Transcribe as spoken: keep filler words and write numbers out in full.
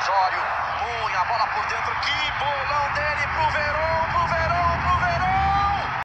Osório, põe a bola por dentro, que bola!